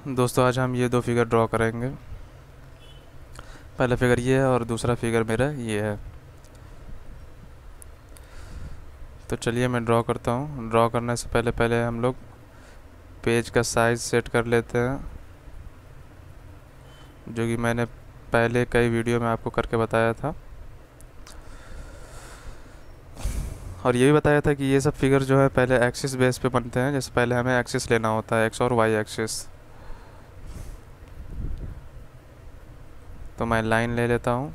दोस्तों आज हम ये दो फिगर ड्रॉ करेंगे। पहला फिगर ये है और दूसरा फिगर मेरा ये है। तो चलिए मैं ड्रॉ करता हूँ। ड्रॉ करने से पहले पहले हम लोग पेज का साइज़ सेट कर लेते हैं, जो कि मैंने पहले कई वीडियो में आपको करके बताया था। और ये भी बताया था कि ये सब फिगर जो है पहले एक्सिस बेस पे बनते हैं। जैसे पहले हमें एक्सिस लेना होता है, एक्स और वाई एक्सिस। तो मैं लाइन ले लेता हूँ।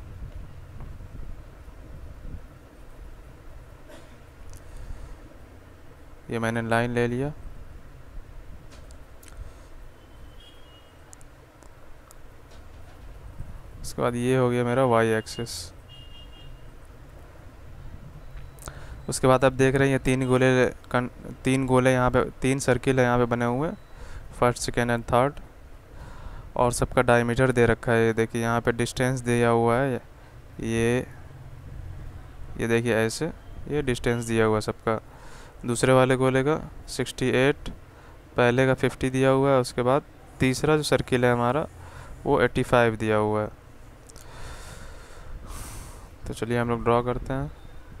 ये मैंने लाइन ले लिया। उसके बाद ये हो गया मेरा वाई एक्सिस। उसके बाद आप देख रहे हैं ये तीन गोले यहाँ पे, तीन सर्किल है यहाँ पे बने हुए, फर्स्ट सेकेंड एंड थर्ड। और सबका डायमीटर दे रखा है। ये देखिए यहाँ पे डिस्टेंस दिया हुआ है। ये देखिए ऐसे ये डिस्टेंस दिया हुआ है सबका। दूसरे वाले गोले का 68, पहले का 50 दिया हुआ है। उसके बाद तीसरा जो सर्किल है हमारा वो 85 दिया हुआ है। तो चलिए हम लोग ड्रॉ करते हैं।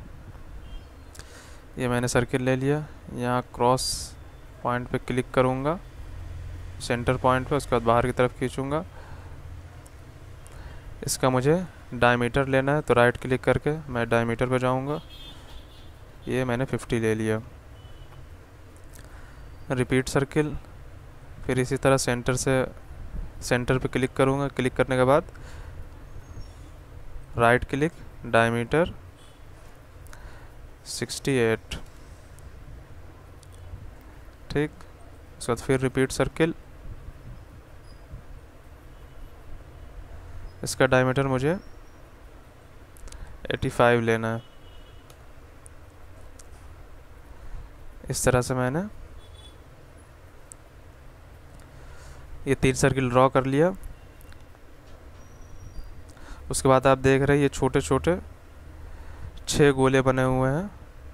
ये मैंने सर्किल ले लिया। यहाँ क्रॉस पॉइंट पे क्लिक करूँगा, सेंटर पॉइंट पे। उसके बाद बाहर की तरफ खींचूँगा। इसका मुझे डायमीटर लेना है, तो राइट क्लिक करके मैं डायमीटर पे जाऊँगा। ये मैंने 50 ले लिया। रिपीट सर्किल, फिर इसी तरह सेंटर पे क्लिक करूँगा। क्लिक करने के बाद राइट क्लिक, डायमीटर 68, ठीक। उसके बाद फिर रिपीट सर्किल। इसका डायमीटर मुझे 85 लेना है। इस तरह से मैंने ये तीन सर्किल ड्रॉ कर लिया। उसके बाद आप देख रहे हैं ये छोटे छोटे 6 गोले बने हुए हैं,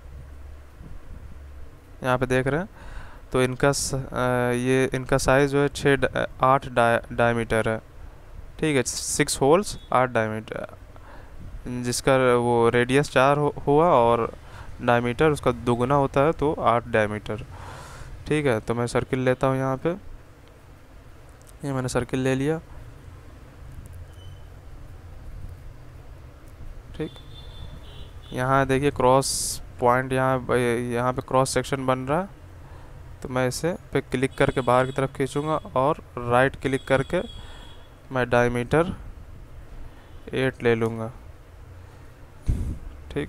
यहाँ पे देख रहे हैं। तो इनका साइज़ जो है 8 डायमीटर है, ठीक है। 6 होल्स 8 डायमीटर, जिसका वो रेडियस 4 हुआ और डायमीटर उसका दुगना होता है, तो 8 डायमीटर, ठीक है। तो मैं सर्किल लेता हूँ यहाँ पे। ये मैंने सर्किल ले लिया, ठीक। यहाँ देखिए क्रॉस पॉइंट, यहाँ पे क्रॉस सेक्शन बन रहा है। तो मैं इसे पे क्लिक करके बाहर की तरफ खींचूँगा और राइट क्लिक करके मैं डायमीटर 8 ले लूँगा, ठीक।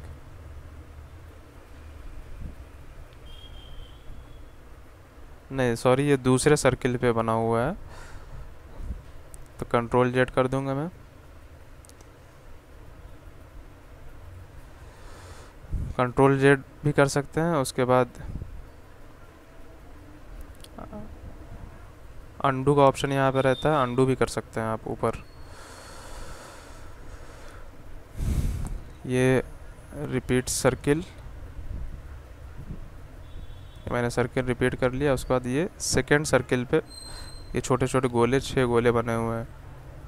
नहीं सॉरी, ये दूसरे सर्किल पे बना हुआ है। तो कंट्रोल जेड कर दूंगा मैं। कंट्रोल जेड भी कर सकते हैं। उसके बाद अंडू का ऑप्शन यहाँ पे रहता है, अंडू भी कर सकते हैं आप ऊपर। ये रिपीट सर्किल, मैंने सर्किल रिपीट कर लिया। उसके बाद ये सेकेंड सर्किल पे ये छोटे छोटे गोले, 6 गोले बने हुए हैं।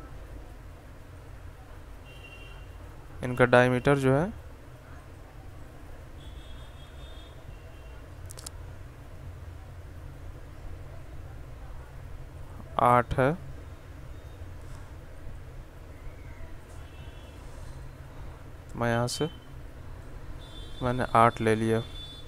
इनका डायमीटर जो है 8 है। मैं यहाँ से मैंने 8 ले लिया।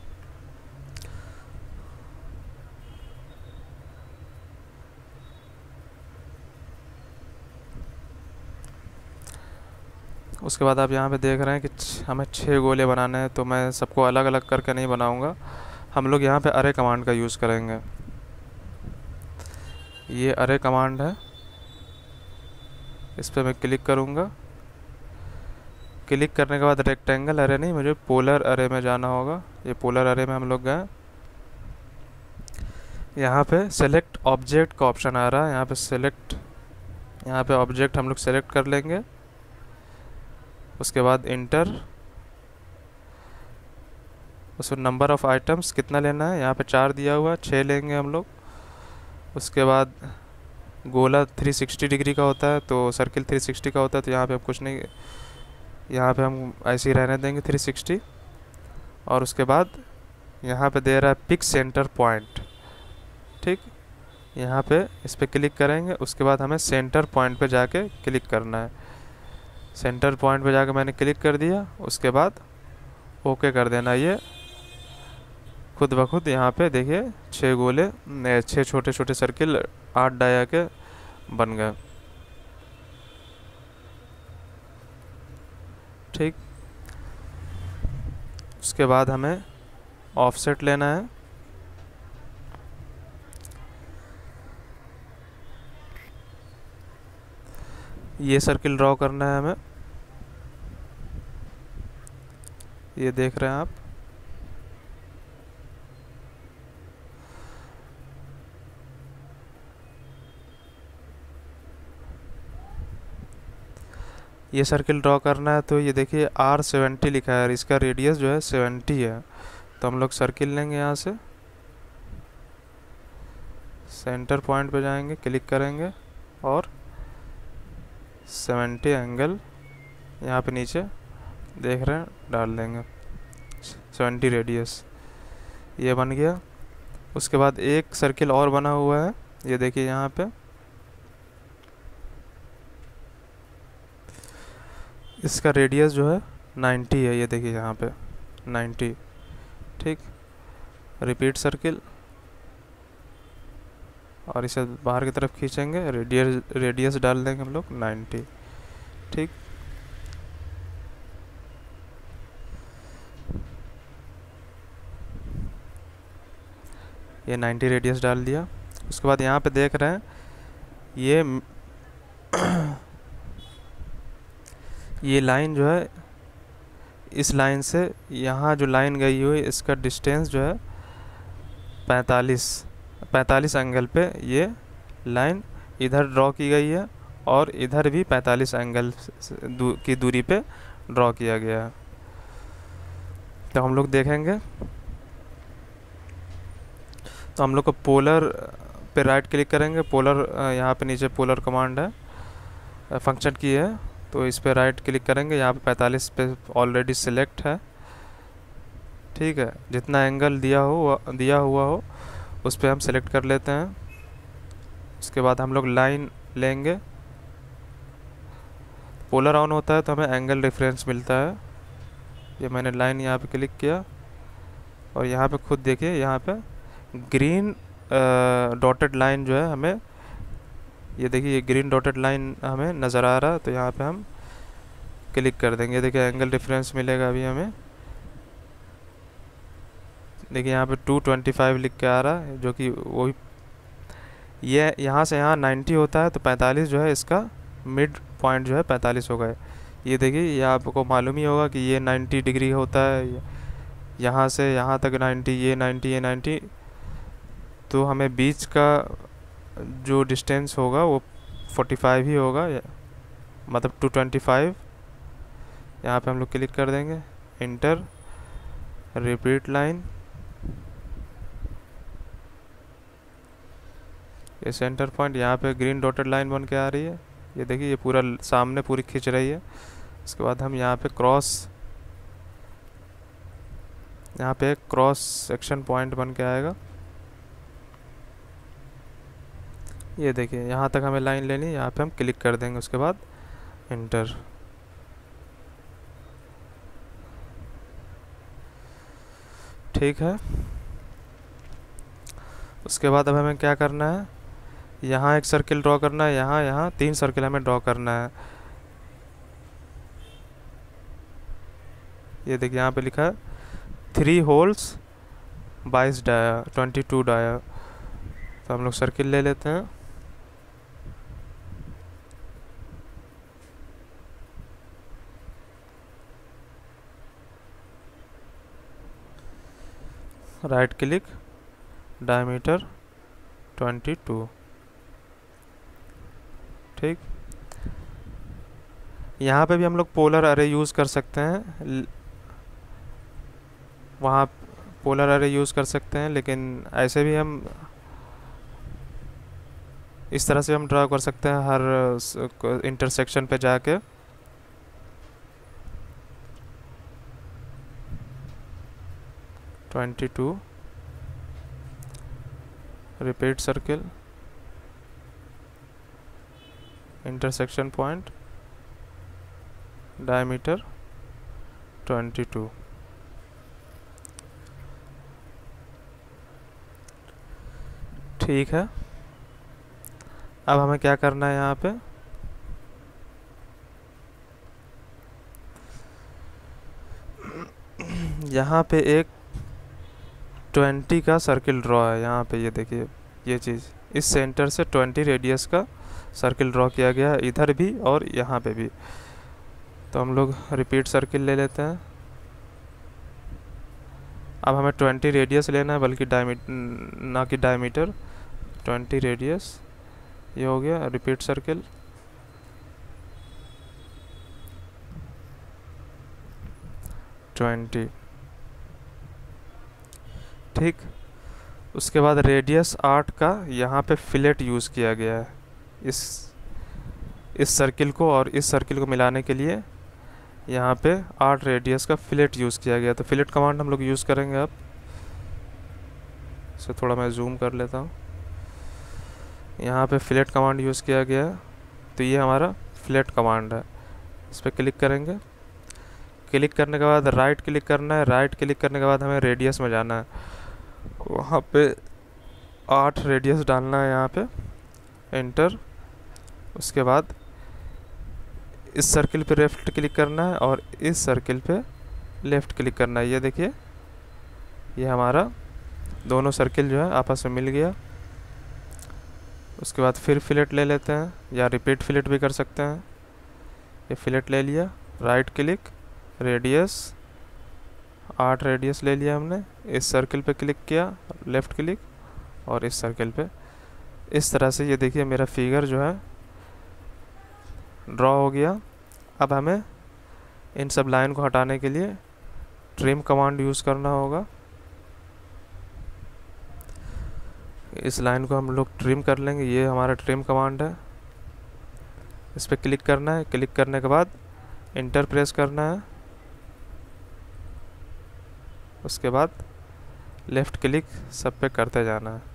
उसके बाद आप यहाँ पे देख रहे हैं कि हमें 6 गोले बनाने हैं। तो मैं सबको अलग अलग करके नहीं बनाऊंगा, हम लोग यहाँ पे अरे कमांड का यूज़ करेंगे। ये अरे कमांड है, इस पर मैं क्लिक करूँगा। क्लिक करने के बाद रेक्टेंगल अरे नहीं, मुझे पोलर अरे में जाना होगा। ये पोलर अरे में हम लोग गए। यहाँ पे सेलेक्ट ऑब्जेक्ट का ऑप्शन आ रहा है, यहाँ पे ऑब्जेक्ट हम लोग सेलेक्ट कर लेंगे। उसके बाद इंटर, उसमें नंबर ऑफ़ आइटम्स कितना लेना है, यहाँ पे 4 दिया हुआ है, 6 लेंगे हम लोग। उसके बाद गोला 360 डिग्री का होता है, तो सर्किल 360 का होता है, तो यहाँ पे हम कुछ नहीं, यहाँ पे हम ऐसे ही रहने देंगे 360। और उसके बाद यहाँ पे दे रहा है पिक सेंटर पॉइंट, ठीक। यहाँ पे इस पर क्लिक करेंगे, उसके बाद हमें सेंटर पॉइंट पे जाके क्लिक करना है। सेंटर पॉइंट पे जाके मैंने क्लिक कर दिया, उसके बाद ओके कर देना। ये खुद ब खुद यहाँ पे देखिए 6 गोले, 6 छोटे छोटे सर्किल 8 डाया के बन गए, ठीक। उसके बाद हमें ऑफसेट लेना है। ये सर्किल ड्रॉ करना है हमें, ये देख रहे हैं आप। ये सर्किल ड्रॉ करना है, तो ये देखिए R70 लिखा है और इसका रेडियस जो है 70 है। तो हम लोग सर्किल लेंगे, यहाँ से सेंटर पॉइंट पे जाएंगे, क्लिक करेंगे और 70 एंगल यहाँ पे नीचे देख रहे हैं डाल देंगे, 70 रेडियस, ये बन गया। उसके बाद एक सर्किल और बना हुआ है, ये देखिए यहाँ पे, इसका रेडियस जो है 90 है, ये देखिए यहाँ पे 90, ठीक। रिपीट सर्किल और इसे बाहर की तरफ खींचेंगे, रेडियस डाल देंगे हम लोग 90, ठीक। ये 90 रेडियस डाल दिया। उसके बाद यहाँ पे देख रहे हैं ये लाइन जो है, इस लाइन से यहाँ जो लाइन गई हुई इसका डिस्टेंस जो है 45 एंगल पे ये लाइन इधर ड्रॉ की गई है और इधर भी 45 एंगल की दूरी पे ड्रॉ किया गया है। तो हम लोग देखेंगे, तो हम लोग को पोलर पे राइट क्लिक करेंगे, पोलर यहाँ पे नीचे पोलर कमांड है, फंक्शन की है, तो इस पे राइट क्लिक करेंगे। यहाँ पे 45 पे ऑलरेडी सिलेक्ट है, ठीक है। जितना एंगल दिया हुआ हो उस पे हम सेलेक्ट कर लेते हैं। उसके बाद हम लोग लाइन लेंगे, पोलर ऑन होता है तो हमें एंगल डिफरेंस मिलता है। ये मैंने लाइन यहाँ पे क्लिक किया और यहाँ पे खुद देखिए, यहाँ पे ग्रीन डॉटेड लाइन जो है हमें, ये देखिए ये ग्रीन डॉटेड लाइन हमें नज़र आ रहा है, तो यहाँ पे हम क्लिक कर देंगे। देखिए एंगल डिफरेंस मिलेगा अभी हमें, देखिए यहाँ पे 225 लिख के आ रहा है, जो कि वही, ये यहाँ से यहाँ 90 होता है, तो 45 जो है इसका मिड पॉइंट जो है 45 होगा। ये देखिए, ये आपको मालूम ही होगा कि ये 90 डिग्री होता है, यहाँ से यहाँ तक 90, ये 90, ये 90, तो हमें बीच का जो डिस्टेंस होगा वो 45 ही होगा, मतलब 225। यहाँ पे हम लोग क्लिक कर देंगे, इंटर, रिपीट लाइन, ये सेंटर पॉइंट, यहाँ पे ग्रीन डॉटेड लाइन बन के आ रही है, ये देखिए ये पूरा सामने पूरी खींच रही है। उसके बाद हम यहाँ पे यहाँ पे एक क्रॉस सेक्शन पॉइंट बन के आएगा, ये देखिए यहाँ तक हमें लाइन लेनी है, यहाँ पे हम क्लिक कर देंगे, उसके बाद इंटर। ठीक है। उसके बाद अब हमें क्या करना है, यहाँ एक सर्किल ड्रॉ करना है, यहाँ 3 सर्किल हमें ड्रॉ करना है। ये देखिए यहाँ पे लिखा है 3 होल्स 22 डाया 22 डाया, तो हम लोग सर्किल ले लेते हैं। राइट क्लिक, डायमीटर 22, ठीक। यहाँ पे भी हम लोग पोलर अरे यूज़ कर सकते हैं, वहाँ पोलर अरे यूज़ कर सकते हैं, लेकिन ऐसे भी हम इस तरह से हम ड्रा कर सकते हैं हर इंटरसेक्शन पे जाके। Twenty two, repeat circle, intersection point, diameter 22। ठीक है, अब हमें क्या करना है यहाँ पे, यहाँ पे एक 20 का सर्किल ड्रॉ है। यहाँ पे ये देखिए, ये चीज़ इस सेंटर से 20 रेडियस का सर्किल ड्रॉ किया गया है, इधर भी और यहाँ पे भी। तो हम लोग रिपीट सर्किल ले लेते हैं। अब हमें 20 रेडियस लेना है, बल्कि ना कि डायमीटर, 20 रेडियस। ये हो गया रिपीट सर्किल। ठीक, उसके बाद रेडियस 8 का यहाँ पे फिलेट यूज़ किया गया है इस सर्किल को और इस सर्किल को मिलाने के लिए। यहाँ पे 8 रेडियस का फिलेट यूज़ किया गया। तो फिलेट कमांड हम लोग यूज़ करेंगे। अब इसे थोड़ा मैं जूम कर लेता हूँ। यहाँ पे फिलेट कमांड यूज़ किया गया है, तो ये हमारा फिलेट कमांड है। इस पर क्लिक करेंगे। क्लिक करने के बाद राइट क्लिक करना है। राइट क्लिक करने के बाद हमें रेडियस में जाना है, वहाँ पे 8 रेडियस डालना है, यहाँ पे एंटर। उसके बाद इस सर्किल पे लेफ़्ट क्लिक करना है और इस सर्किल पे लेफ़्ट क्लिक करना है। ये देखिए, ये हमारा दोनों सर्किल जो है आपस में मिल गया। उसके बाद फिर फिलेट ले लेते हैं, या रिपीट फिलेट भी कर सकते हैं। ये फिलेट ले लिया, राइट क्लिक, रेडियस 8 रेडियस ले लिया हमने। इस सर्किल पे क्लिक किया, लेफ़्ट क्लिक, और इस सर्किल पे। इस तरह से ये देखिए मेरा फिगर जो है ड्रॉ हो गया। अब हमें इन सब लाइन को हटाने के लिए ट्रिम कमांड यूज़ करना होगा। इस लाइन को हम लोग ट्रिम कर लेंगे। ये हमारा ट्रिम कमांड है। इस पर क्लिक करना है। क्लिक करने के बाद इंटर प्रेस करना है। उसके बाद लेफ़्ट क्लिक सब पे करते जाना है।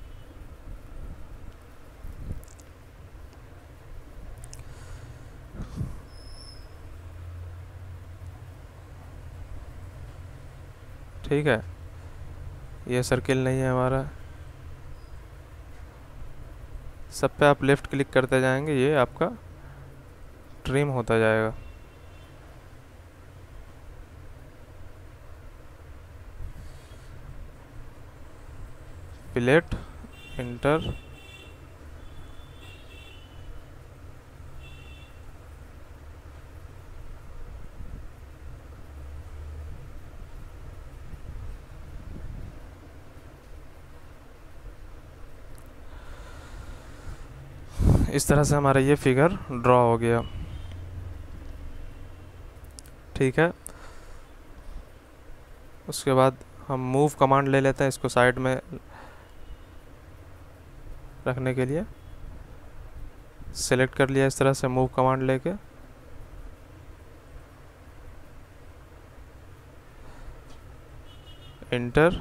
ठीक है, ये सर्किल नहीं है हमारा। सब पे आप लेफ़्ट क्लिक करते जाएंगे, ये आपका ट्रिम होता जाएगा। फिलेट, इंटर, इस तरह से हमारा ये फिगर ड्रॉ हो गया। ठीक है, उसके बाद हम मूव कमांड ले लेते हैं इसको साइड में रखने के लिए। सेलेक्ट कर लिया इस तरह से मूव कमांड लेके। इंटर,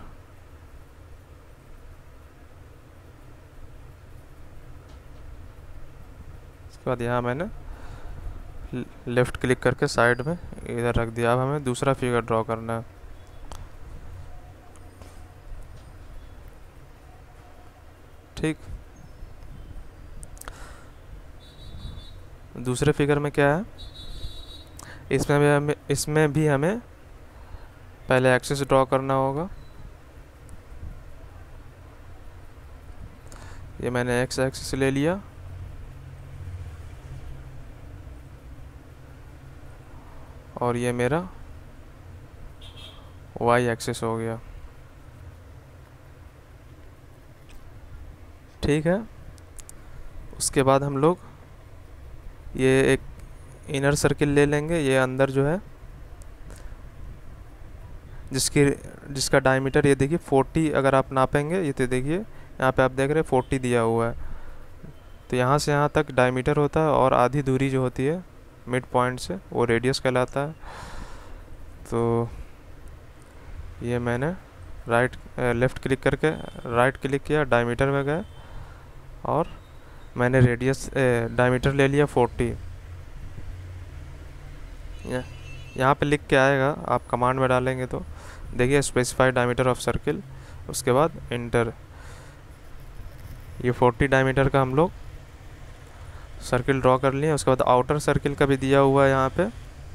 उसके बाद यहाँ मैंने लेफ़्ट क्लिक करके साइड में इधर रख दिया। अब हमें दूसरा फिगर ड्रॉ करना है। ठीक, दूसरे फिगर में क्या है, इसमें भी हमें पहले एक्सिस ड्रॉ करना होगा। ये मैंने एक्स एक्सिस ले लिया और ये मेरा वाई एक्सिस हो गया। ठीक है, उसके बाद हम लोग ये एक इनर सर्किल ले लेंगे। ये अंदर जो है जिसका डायमीटर ये देखिए 40, अगर आप नापेंगे ये तो देखिए यहाँ पे आप देख रहे हैं 40 दिया हुआ है। तो यहाँ से यहाँ तक डायमीटर होता है और आधी दूरी जो होती है मिड पॉइंट से वो रेडियस कहलाता है। तो ये मैंने लेफ़्ट क्लिक करके राइट क्लिक किया, डायमीटर में गए और मैंने रेडियस डायमीटर ले लिया 40। यहाँ पे लिख के आएगा, आप कमांड में डालेंगे तो देखिए स्पेसिफाई डायमीटर ऑफ सर्किल, उसके बाद इंटर। ये 40 डायमीटर का हम लोग सर्किल ड्रॉ कर लिए। उसके बाद आउटर सर्किल का भी दिया हुआ है यहाँ पे।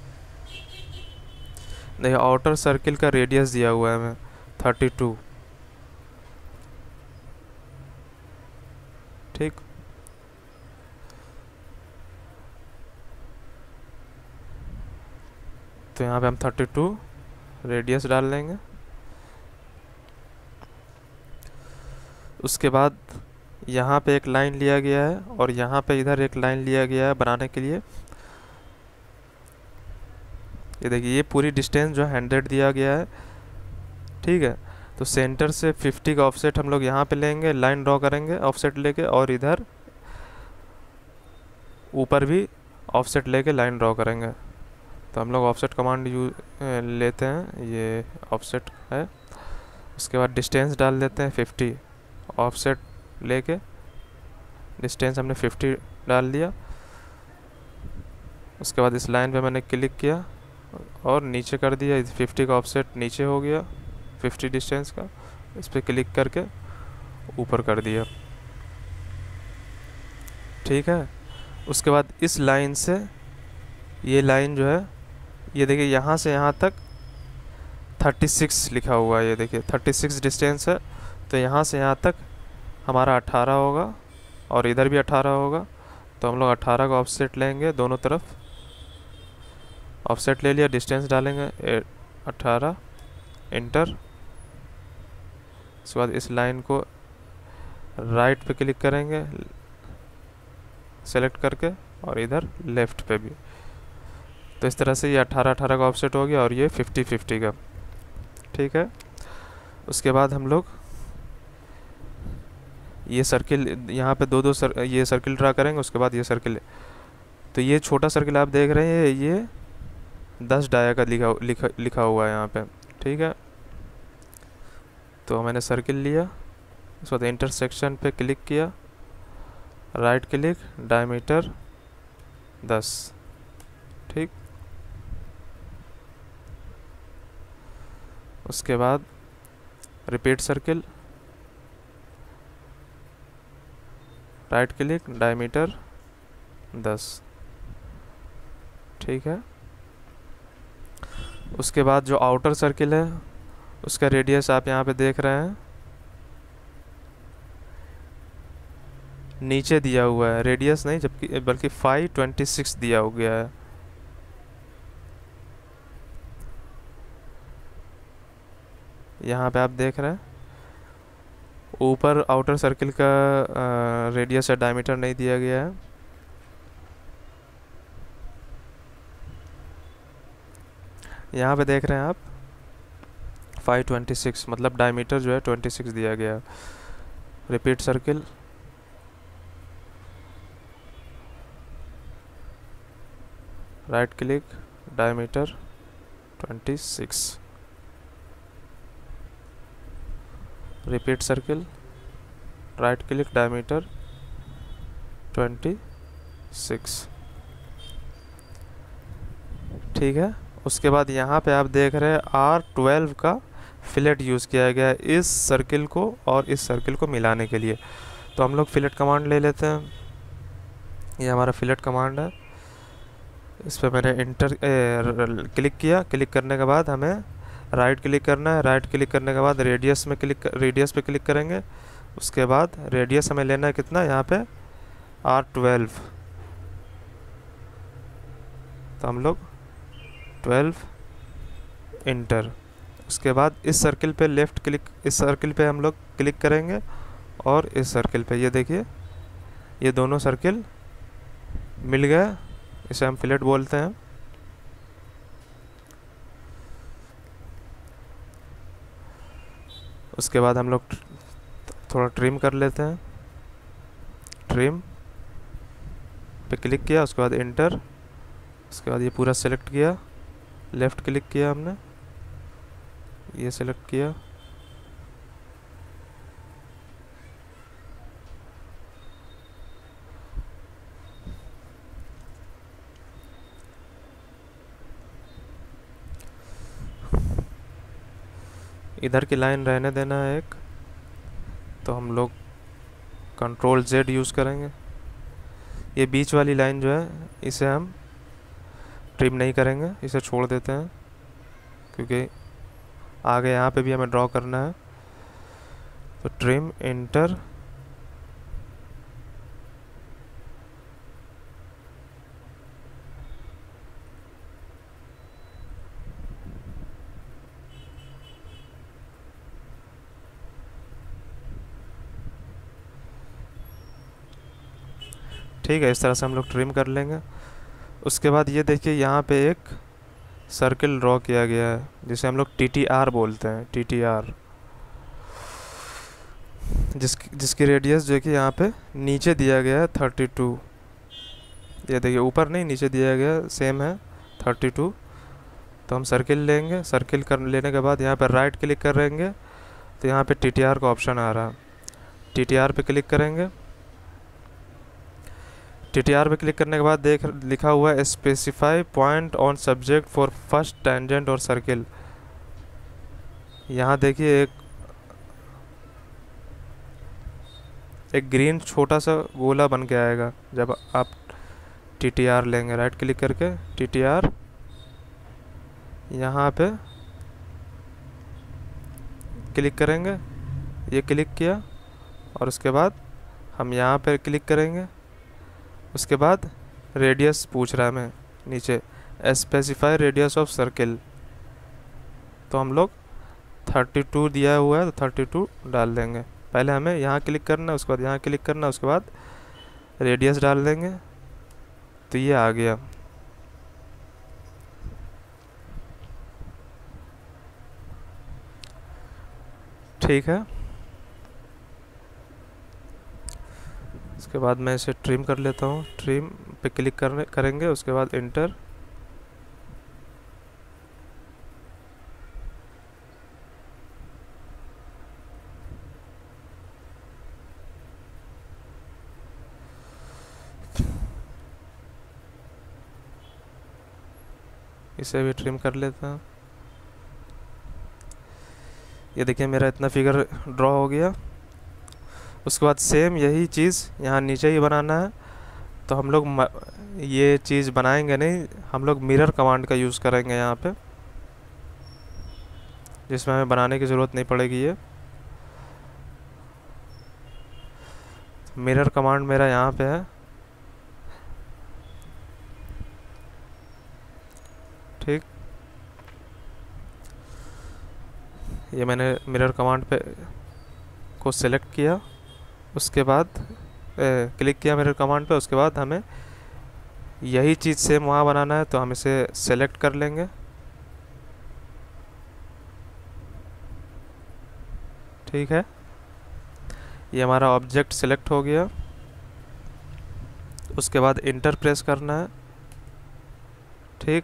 देखिए आउटर सर्किल का रेडियस दिया हुआ है हमें 32। ठीक, तो यहाँ पे हम 32 रेडियस डाल लेंगे। उसके बाद यहाँ पे एक लाइन लिया गया है और यहाँ पे इधर एक लाइन लिया गया है बनाने के लिए। ये देखिए ये पूरी डिस्टेंस जो 100 दिया गया है। ठीक है, तो सेंटर से 50 का ऑफसेट हम लोग यहाँ पे लेंगे, लाइन ड्रॉ करेंगे ऑफसेट लेके, और इधर ऊपर भी ऑफसेट लेके लाइन ड्रॉ करेंगे। तो हम लोग ऑफसेट कमांड लेते हैं, ये ऑफसेट है। उसके बाद डिस्टेंस डाल देते हैं 50, ऑफसेट लेके डिस्टेंस हमने 50 डाल दिया। उसके बाद इस लाइन पे मैंने क्लिक किया और नीचे कर दिया, 50 का ऑफसेट नीचे हो गया 50 डिस्टेंस का। इस पर क्लिक करके ऊपर कर दिया। ठीक है, उसके बाद इस लाइन से ये लाइन जो है, ये देखिए यहाँ से यहाँ तक 36 लिखा हुआ है। ये देखिए 36 डिस्टेंस है। तो यहाँ से यहाँ तक हमारा 18 होगा और इधर भी 18 होगा। तो हम लोग 18 का ऑफसेट लेंगे, दोनों तरफ ऑफसेट ले लिया, डिस्टेंस डालेंगे 18, इंटर। उसके बाद इस लाइन को राइट पे क्लिक करेंगे सेलेक्ट करके, और इधर लेफ़्ट पे भी। तो इस तरह से ये 18 का ऑफसेट हो गया और ये 50 का। ठीक है, उसके बाद हम लोग ये सर्किल यहाँ पे ये सर्किल ड्रा करेंगे। उसके बाद ये सर्किल, तो ये छोटा सर्किल आप देख रहे हैं, ये 10 डाया का लिखा हुआ है यहाँ पे। ठीक है, तो मैंने सर्किल लिया, उसके बाद इंटरसेक्शन पे क्लिक किया, राइट क्लिक, डायमीटर 10। ठीक, उसके बाद repeat circle, right click, diameter 10। ठीक है, उसके बाद जो आउटर सर्किल है उसका रेडियस आप यहाँ पे देख रहे हैं, नीचे दिया हुआ है, रेडियस नहीं जबकि बल्कि 526 दिया हो गया है। यहाँ पे आप देख रहे हैं ऊपर आउटर सर्किल का रेडियस या डायमीटर नहीं दिया गया है। यहाँ पे देख रहे हैं आप 526, मतलब डायमीटर जो है 26 दिया गया है। Repeat circle, right click, diameter 26। Repeat circle, right click, diameter 26। ठीक है, उसके बाद यहाँ पे आप देख रहे हैं R12 का फिलेट यूज़ किया गया है इस सर्किल को और इस सर्किल को मिलाने के लिए। तो हम लोग फिलेट कमांड ले लेते हैं, ये हमारा फिलेट कमांड है। इस पर मैंने क्लिक किया, क्लिक करने के बाद हमें राइट क्लिक करना है। राइट क्लिक करने के बाद रेडियस पे क्लिक करेंगे। उसके बाद रेडियस हमें लेना है कितना, यहाँ पे R12। तो हम लोग 12 इंटर। उसके बाद इस सर्किल पे लेफ़्ट क्लिक, इस सर्किल पे हम लोग क्लिक करेंगे और इस सर्किल पे, ये देखिए ये दोनों सर्किल मिल गए, इसे हम फिलेट बोलते हैं। उसके बाद हम लोग थोड़ा ट्रिम कर लेते हैं, ट्रिम, पे क्लिक किया, उसके बाद इंटर, उसके बाद ये पूरा सेलेक्ट किया, लेफ़्ट क्लिक किया हमने, ये सेलेक्ट किया, इधर की लाइन रहने देना है एक, तो हम लोग कंट्रोल Z यूज़ करेंगे। ये बीच वाली लाइन जो है इसे हम ट्रिम नहीं करेंगे, इसे छोड़ देते हैं, क्योंकि आगे यहाँ पे भी हमें ड्रॉ करना है। तो ट्रिम, इंटर, ठीक है। इस तरह से हम लोग ट्रिम कर लेंगे। उसके बाद ये देखिए यहाँ पे एक सर्किल ड्रॉ किया गया है, जिसे हम लोग TTR बोलते हैं, TTR, जिसकी रेडियस जो कि यहाँ पे नीचे दिया गया है 32। ये देखिए ऊपर नहीं, नीचे दिया गया सेम है 32। तो हम सर्किल लेंगे, सर्किल कर लेने के बाद यहाँ पर राइट क्लिक करेंगे, तो यहाँ पे TTR का ऑप्शन आ रहा है, TTR पे क्लिक करेंगे। TTR पे क्लिक करने के बाद देख लिखा हुआ है specify point on subject for first tangent और सर्किल। यहाँ देखिए एक ग्रीन छोटा सा गोला बन के आएगा जब आप TTR लेंगे। राइट क्लिक करके TTR यहाँ पे क्लिक करेंगे, ये क्लिक किया, और उसके बाद हम यहाँ पर क्लिक करेंगे। उसके बाद रेडियस पूछ रहा है हमें नीचे, स्पेसिफाई रेडियस ऑफ सर्किल, तो हम लोग 32 दिया हुआ है, तो 32 डाल देंगे। पहले हमें यहाँ क्लिक करना है, उसके बाद यहाँ क्लिक करना है, उसके बाद रेडियस डाल देंगे, तो ये आ गया। ठीक है। उसके बाद मैं इसे ट्रिम कर लेता हूँ, ट्रिम पे क्लिक करेंगे, उसके बाद इंटर, इसे भी ट्रिम कर लेता हूँ। ये देखिए मेरा इतना फिगर ड्रॉ हो गया। उसके बाद सेम यही चीज़ यहाँ नीचे ही बनाना है, तो हम लोग ये चीज़ बनाएंगे नहीं, हम लोग मिरर कमांड का यूज़ करेंगे यहाँ पे, जिसमें हमें बनाने की ज़रूरत नहीं पड़ेगी। ये मिरर कमांड मेरा यहाँ पे है, ठीक। ये मैंने मिरर कमांड पे को सिलेक्ट किया, उसके बाद क्लिक किया मिरर कमांड पे, उसके बाद हमें यही चीज़ सेम वहाँ बनाना है, तो हम इसे सेलेक्ट कर लेंगे। ठीक है, ये हमारा ऑब्जेक्ट सेलेक्ट हो गया। उसके बाद इंटर प्रेस करना है, ठीक।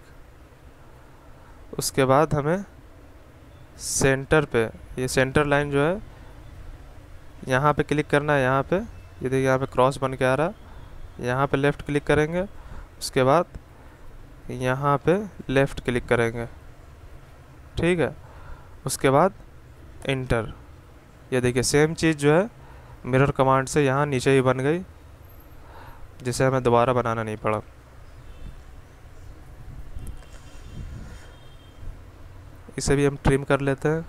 उसके बाद हमें सेंटर पे, ये सेंटर लाइन जो है यहाँ पे क्लिक करना है। यहाँ पे ये देखिए यहाँ पे क्रॉस बन के आ रहा है, यहाँ पे लेफ़्ट क्लिक करेंगे, उसके बाद यहाँ पे लेफ़्ट क्लिक करेंगे, ठीक है। उसके बाद इंटर। ये देखिए सेम चीज़ जो है मिरर कमांड से यहाँ नीचे ही बन गई, जिसे हमें दोबारा बनाना नहीं पड़ा। इसे भी हम ट्रिम कर लेते हैं।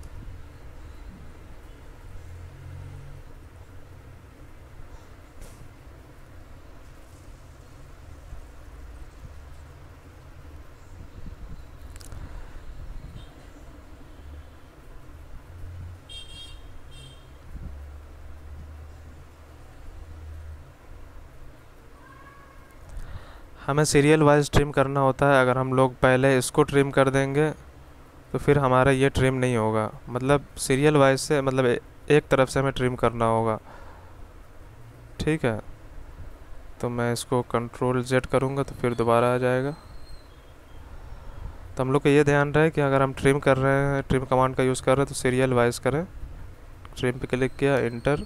हमें सीरियल वाइज ट्रिम करना होता है। अगर हम लोग पहले इसको ट्रिम कर देंगे तो फिर हमारा ये ट्रिम नहीं होगा, मतलब सीरियल वाइज से, मतलब एक तरफ से हमें ट्रिम करना होगा, ठीक है। तो मैं इसको कंट्रोल Z करूँगा तो फिर दोबारा आ जाएगा। तो हम लोग को ये ध्यान रहे कि अगर हम ट्रिम कर रहे हैं, ट्रिम कमांड का यूज़ कर रहे हैं तो सीरियल वाइज करें। ट्रिम पे क्लिक किया, इंटर।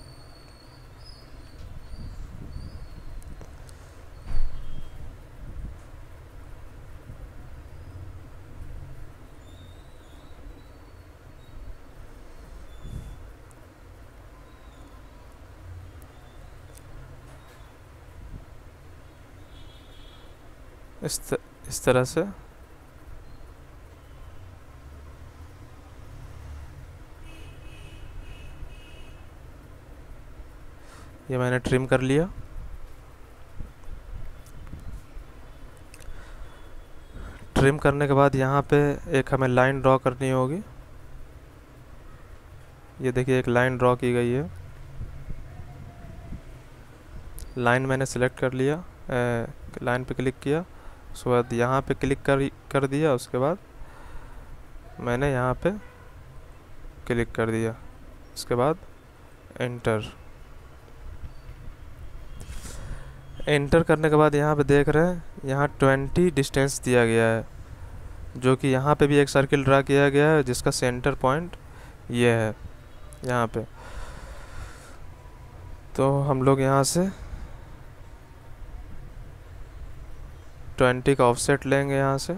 इस तरह से ये मैंने ट्रिम कर लिया। ट्रिम करने के बाद यहाँ पे एक हमें लाइन ड्रॉ करनी होगी। ये देखिए एक लाइन ड्रॉ की गई है। लाइन मैंने सिलेक्ट कर लिया, लाइन पे क्लिक किया, उसके बाद यहाँ पे क्लिक कर दिया, उसके बाद मैंने यहाँ पे क्लिक कर दिया, उसके बाद एंटर। एंटर करने के बाद यहाँ पे देख रहे हैं यहाँ 20 डिस्टेंस दिया गया है, जो कि यहाँ पे भी एक सर्किल ड्रा किया गया है जिसका सेंटर पॉइंट ये है यहाँ पे। तो हम लोग यहाँ से 20 का ऑफसेट लेंगे यहाँ से,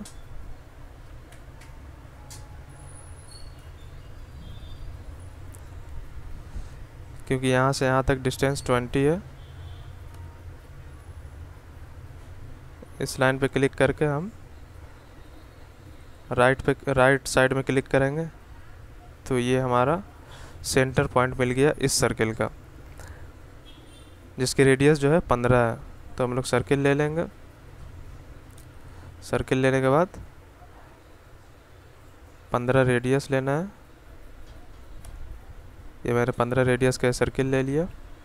क्योंकि यहाँ से यहाँ तक डिस्टेंस 20 है। इस लाइन पे क्लिक करके हम राइट साइड में क्लिक करेंगे तो ये हमारा सेंटर पॉइंट मिल गया इस सर्किल का, जिसकी रेडियस जो है 15 है। तो हम लोग सर्किल ले लेंगे। सर्किल लेने के बाद 15 रेडियस लेना है। ये मैंने 15 रेडियस का सर्किल ले लिया।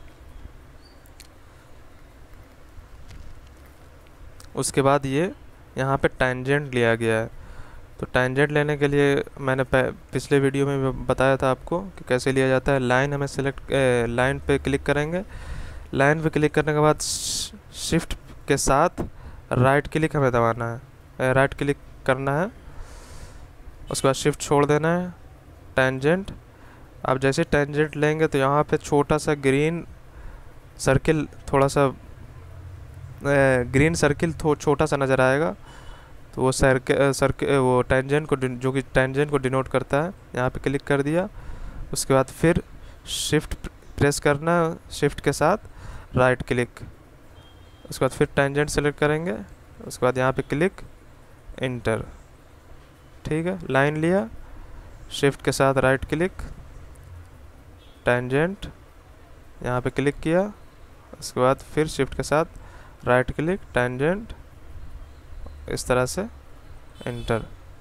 उसके बाद ये यहाँ पे टेंजेंट लिया गया है। तो टेंजेंट लेने के लिए मैंने पिछले वीडियो में बताया था आपको कि कैसे लिया जाता है। लाइन हमें लाइन पे क्लिक करेंगे। लाइन पे क्लिक करने के बाद शिफ्ट के साथ राइट क्लिक हमें दबाना है, राइट क्लिक करना है। उसके बाद शिफ्ट छोड़ देना है, टेंजेंट। आप जैसे टेंजेंट लेंगे तो यहाँ पे छोटा सा ग्रीन सर्किल, थोड़ा सा ग्रीन सर्किल छोटा सा नज़र आएगा। तो वो वो टेंजेंट को, जो कि टेंजेंट को डिनोट करता है, यहाँ पे क्लिक कर दिया। उसके बाद फिर शिफ्ट प्रेस करना, शिफ्ट के साथ राइट क्लिक। उसके बाद फिर टेंजेंट सेलेक्ट करेंगे। उसके बाद यहाँ पे क्लिक, इंटर। ठीक है, लाइन लिया, शिफ्ट के साथ राइट क्लिक, टेंजेंट, यहाँ पे क्लिक किया। उसके बाद फिर शिफ्ट के साथ राइट क्लिक, टेंजेंट, इस तरह से इंटर।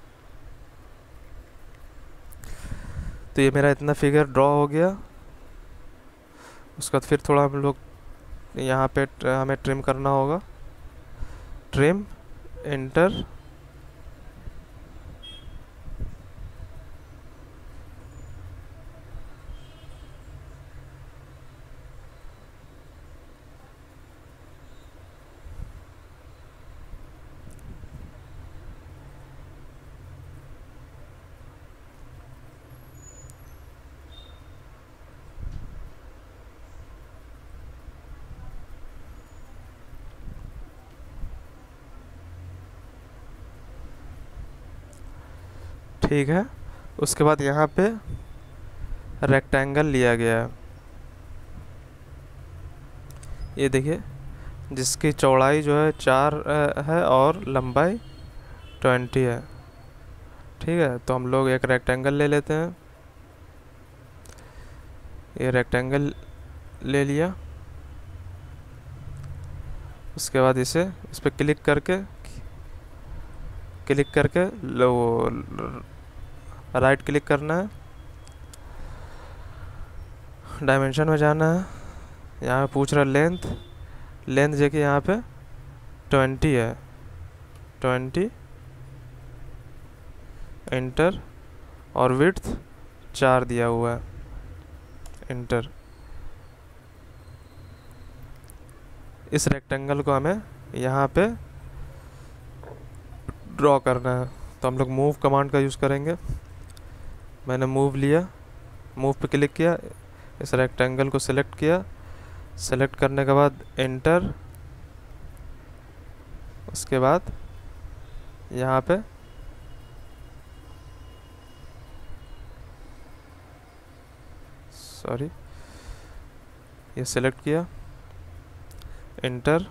तो ये मेरा इतना फिगर ड्रॉ हो गया। उसके बाद फिर थोड़ा हम लोग यहाँ पे हमें ट्रिम करना होगा। Trim, enter. ठीक है, उसके बाद यहाँ पे रेक्टेंगल लिया गया है। ये देखिए, जिसकी चौड़ाई जो है 4 है और लंबाई 20 है। ठीक है, तो हम लोग एक रेक्टेंगल ले लेते हैं। ये रेक्टेंगल ले लिया। उसके बाद इस पर क्लिक करके राइट क्लिक करना है, डायमेंशन में जाना है। यहाँ पे पूछ रहा लेंथ देखिए यहाँ पे 20 है, 20, इंटर। और विड्थ 4 दिया हुआ है, इंटर। इस रेक्टेंगल को हमें यहाँ पे ड्रॉ करना है, तो हम लोग मूव कमांड का यूज़ करेंगे। मैंने मूव लिया, मूव पे क्लिक किया, इस रेक्टेंगल को सिलेक्ट किया, सेलेक्ट करने के बाद एंटर, उसके बाद यहाँ पे सॉरी ये सिलेक्ट किया, एंटर,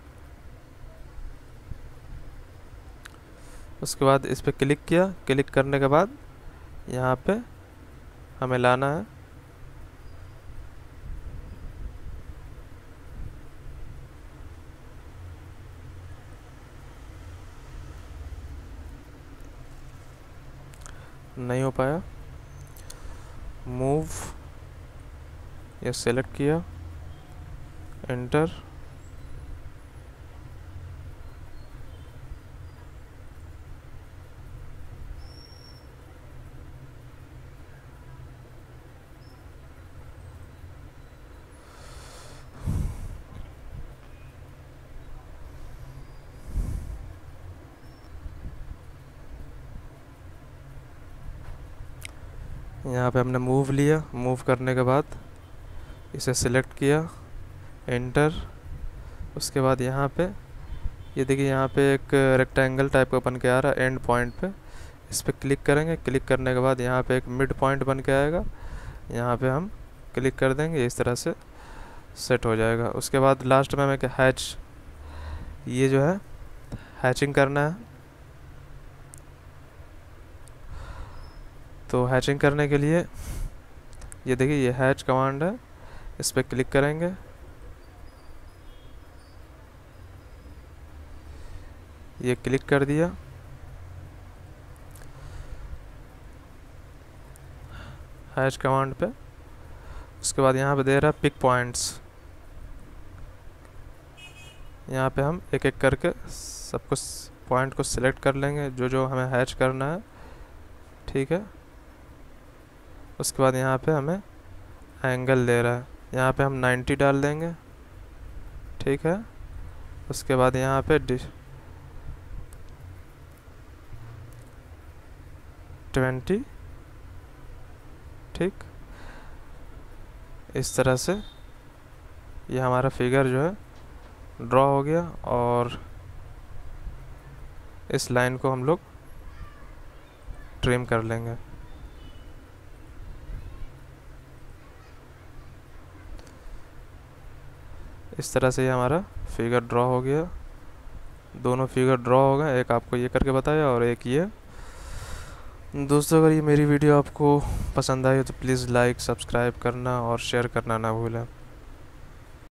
उसके बाद इस पर क्लिक किया, क्लिक करने के बाद यहाँ पे हमें लाना है नहीं हो पाया, मूव, ये सेलेक्ट किया, एंटर, यहाँ पे हमने मूव लिया, मूव करने के बाद इसे सिलेक्ट किया, एंटर, उसके बाद यहाँ पे ये देखिए यहाँ पे एक रेक्टेंगल टाइप का बन के आ रहा है एंड पॉइंट पे, इस पर क्लिक करेंगे, क्लिक करने के बाद यहाँ पे एक मिड पॉइंट बन के आएगा, यहाँ पे हम क्लिक कर देंगे, इस तरह से सेट हो जाएगा। उसके बाद लास्ट में हमें क्या हैच, ये जो है हैचिंग करना है, तो हैचिंग करने के लिए ये देखिए ये हैच कमांड है, इस पर क्लिक करेंगे, ये क्लिक कर दिया, हैच कमांड पे, उसके बाद यहाँ पे दे रहा है पिक पॉइंट्स, यहाँ पे हम एक एक करके सब कुछ पॉइंट को सिलेक्ट कर लेंगे जो जो हमें हैच करना है, ठीक है। उसके बाद यहाँ पे हमें एंगल दे रहा है, यहाँ पे हम 90 डाल देंगे, ठीक है। उसके बाद यहाँ पे 20, ठीक, इस तरह से ये हमारा फिगर जो है ड्रॉ हो गया। और इस लाइन को हम लोग ट्रिम कर लेंगे। इस तरह से ये हमारा फिगर ड्रॉ हो गया, दोनों फिगर ड्रॉ हो गए, एक आपको ये करके बताया और एक ये। दोस्तों अगर ये मेरी वीडियो आपको पसंद आई तो प्लीज़ लाइक, सब्सक्राइब करना और शेयर करना ना भूलें।